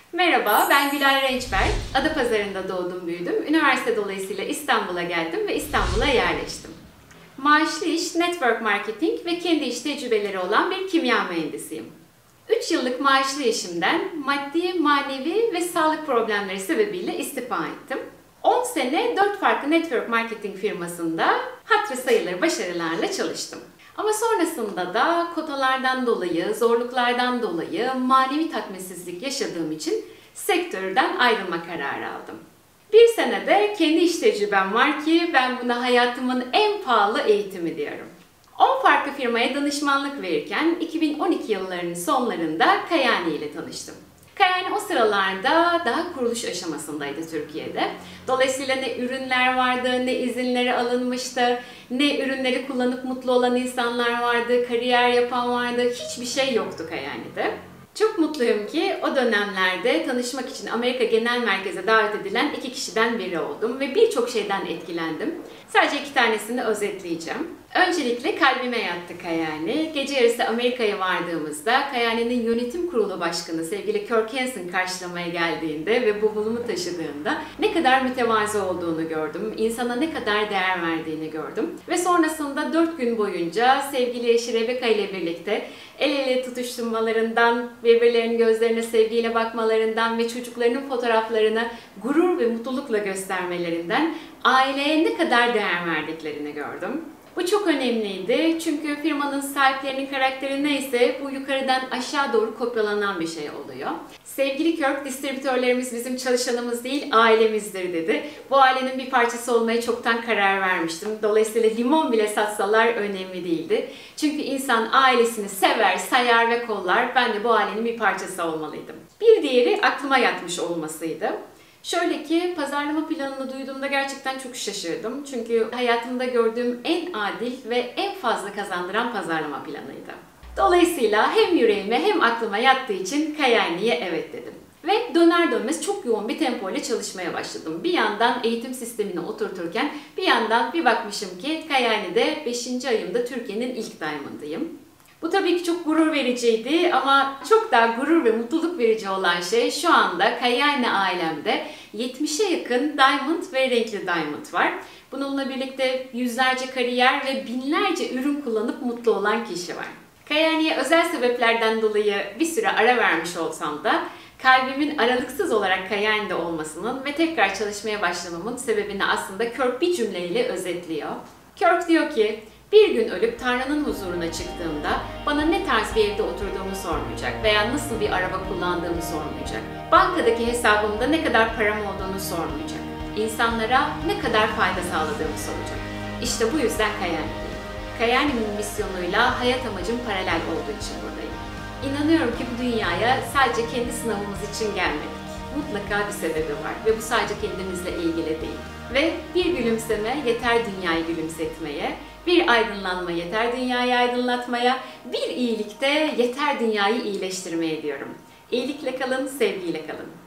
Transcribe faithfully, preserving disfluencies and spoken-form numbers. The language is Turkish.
Merhaba, ben Gülay Rençberk. Adapazarı'nda doğdum, büyüdüm. Üniversite dolayısıyla İstanbul'a geldim ve İstanbul'a yerleştim. Maaşlı iş, network marketing ve kendi iş tecrübeleri olan bir kimya mühendisiyim. üç yıllık maaşlı işimden maddi, manevi ve sağlık problemleri sebebiyle istifa ettim. on sene dört farklı network marketing firmasında hatırı sayılır başarılarla çalıştım. Ama sonrasında da kotalardan dolayı, zorluklardan dolayı manevi tatminsizlik yaşadığım için sektörden ayrılma kararı aldım. Bir senede kendi iş tecrübem var ki ben buna hayatımın en pahalı eğitimi diyorum. on farklı firmaya danışmanlık verirken iki bin on iki yıllarının sonlarında Kayani ile tanıştım. Kayani o sıralarda daha kuruluş aşamasındaydı Türkiye'de. Dolayısıyla ne ürünler vardı, ne izinleri alınmıştı, ne ürünleri kullanıp mutlu olan insanlar vardı, kariyer yapan vardı, hiçbir şey yoktu Kayani'de. Çok mutluyum ki o dönemlerde tanışmak için Amerika Genel Merkez'e davet edilen iki kişiden biri oldum ve birçok şeyden etkilendim. Sadece iki tanesini özetleyeceğim. Öncelikle kalbime yattı Kayani. Gece yarısı Amerika'ya vardığımızda Kayani'nin yönetim kurulu başkanı sevgili Kirk Hansen karşılamaya geldiğinde ve bavulumu taşıdığında ne kadar mütevazı olduğunu gördüm. İnsana ne kadar değer verdiğini gördüm. Ve sonrasında dört gün boyunca sevgili eşi Rebecca ile birlikte el ele tutuşturmalarından, birbirlerinin gözlerine sevgiyle bakmalarından ve çocuklarının fotoğraflarını gurur ve mutlulukla göstermelerinden aileye ne kadar değer verdiklerini gördüm. Bu çok önemliydi çünkü firmanın sahiplerinin karakteri neyse bu yukarıdan aşağı doğru kopyalanan bir şey oluyor. Sevgili Kirk, distribütörlerimiz bizim çalışanımız değil, ailemizdir dedi. Bu ailenin bir parçası olmaya çoktan karar vermiştim. Dolayısıyla limon bile satsalar önemli değildi. Çünkü insan ailesini sever, sayar ve kollar. Ben de bu ailenin bir parçası olmalıydım. Bir diğeri aklıma yatmış olmasıydı. Şöyle ki pazarlama planını duyduğumda gerçekten çok şaşırdım. Çünkü hayatımda gördüğüm en adil ve en fazla kazandıran pazarlama planıydı. Dolayısıyla hem yüreğime hem aklıma yattığı için Kayani'ye evet dedim. Ve döner dönmez çok yoğun bir tempo ile çalışmaya başladım. Bir yandan eğitim sistemini oturturken bir yandan bir bakmışım ki Kayani'de beşinci ayımda Türkiye'nin ilk Diamond'ıyım. Bu tabii ki çok gurur vericiydi ama çok daha gurur ve mutluluk verici olan şey şu anda Kayani ailemde yetmişe yakın Diamond ve renkli Diamond var. Bununla birlikte yüzlerce kariyer ve binlerce ürün kullanıp mutlu olan kişi var. Kayani'ye özel sebeplerden dolayı bir süre ara vermiş olsam da kalbimin aralıksız olarak Kayani'de olmasının ve tekrar çalışmaya başlamamın sebebini aslında Kirk bir cümleyle özetliyor. Kirk diyor ki, bir gün ölüp Tanrı'nın huzuruna çıktığımda bana ne tarz bir evde oturduğumu sormayacak veya nasıl bir araba kullandığımı sormayacak. Bankadaki hesabımda ne kadar param olduğunu sormayacak. İnsanlara ne kadar fayda sağladığımı soracak. İşte bu yüzden Kayani'deyim. Kayani'nin misyonuyla hayat amacım paralel olduğu için buradayım. İnanıyorum ki bu dünyaya sadece kendi sınavımız için gelmedik. Mutlaka bir sebebi var ve bu sadece kendimizle ilgili değil. Ve bir gülümseme yeter dünyayı gülümsetmeye, bir aydınlanma yeter dünyayı aydınlatmaya, bir iyilik de yeter dünyayı iyileştirmeye diyorum. İyilikle kalın, sevgiyle kalın.